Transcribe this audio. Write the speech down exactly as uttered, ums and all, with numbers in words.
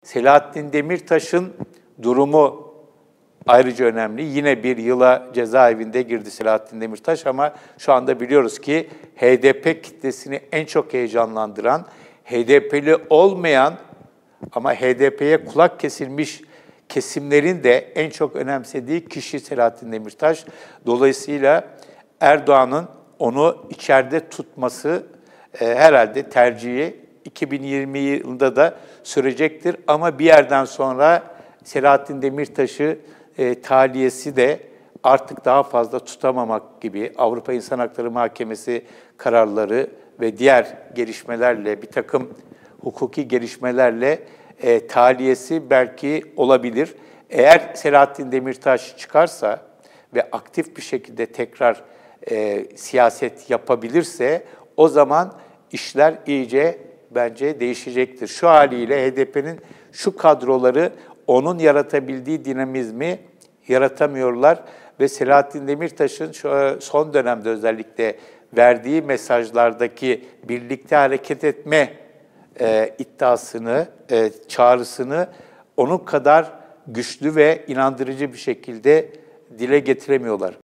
Selahattin Demirtaş'ın durumu ayrıca önemli. Yine bir yıla cezaevinde girdi Selahattin Demirtaş ama şu anda biliyoruz ki H D P kitlesini en çok heyecanlandıran, H D P'li olmayan ama H D P'ye kulak kesilmiş kesimlerin de en çok önemsediği kişi Selahattin Demirtaş. Dolayısıyla Erdoğan'ın onu içeride tutması e, herhalde tercihi iki bin yirmi yılında da sürecektir. Ama bir yerden sonra Selahattin Demirtaş'ı e, tahliyesi de artık daha fazla tutamamak gibi Avrupa İnsan Hakları Mahkemesi kararları ve diğer gelişmelerle, bir takım hukuki gelişmelerle e, tahliyesi belki olabilir. Eğer Selahattin Demirtaş çıkarsa ve aktif bir şekilde tekrar e, siyaset yapabilirse o zaman işler iyice bence değişecektir. Şu haliyle H D P'nin şu kadroları onun yaratabildiği dinamizmi yaratamıyorlar ve Selahattin Demirtaş'ın şu son dönemde özellikle verdiği mesajlardaki birlikte hareket etme e, iddiasını, e, çağrısını onun kadar güçlü ve inandırıcı bir şekilde dile getiremiyorlar.